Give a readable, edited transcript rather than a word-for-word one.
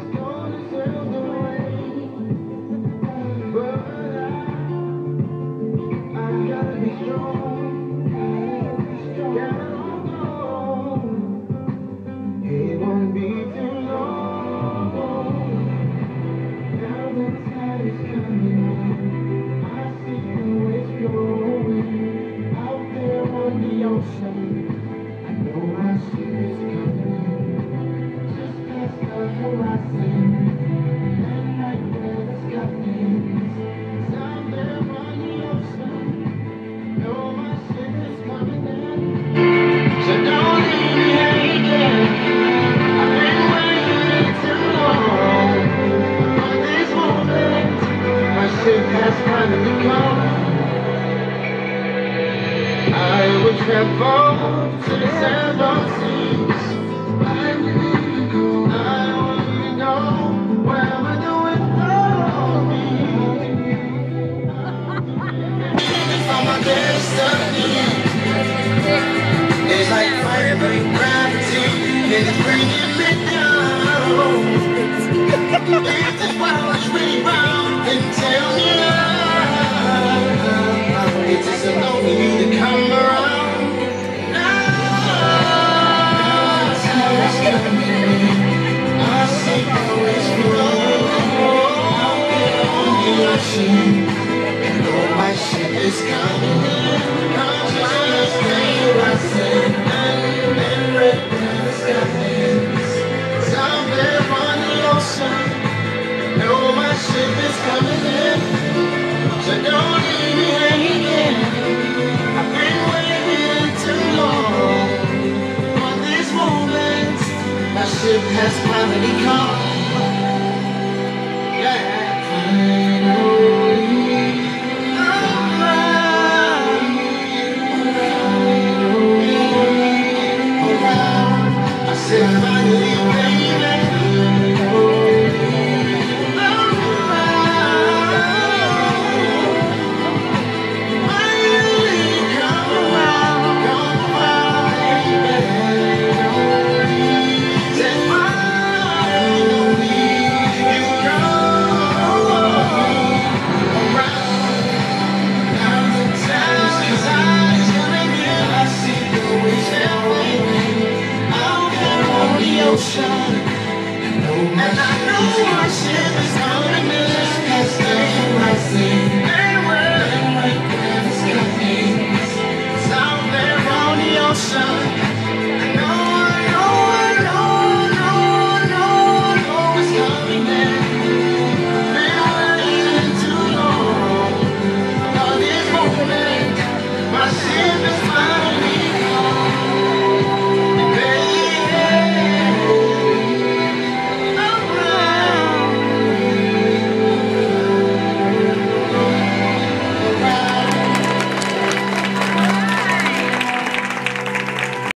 gonna sail away, but I gotta be strong, gotta hold on. It won't be too long. Now the tide is coming in, I see the waves flowing out there on the ocean. I know my ship is coming, just past the horizon, and right where the sky ends, out there on the ocean. I know my ship is coming in, so don't leave me hanging. I've been waiting too long for this moment. My ship has finally come. I will travel to the seven seas. I will go, wherever the wind blows me. I'm my destiny. It's like fire breaking gravity, and it's bringing me down. If this world's really round, then tell me now. It isn't only to come around. Now the time's coming. I see the waves flow out there on the ocean. And oh, my ship is coming in. I'm just stay rising and red the sky ends. Out there on the ocean. No, my ship is coming in, so don't leave me hanging. I've been waiting too long for this moment. My ship has finally come. Yeah, finally around. I said finally, baby. And I know my ship is coming in, just past the horizon. And where the sky ends, it's out there on the ocean.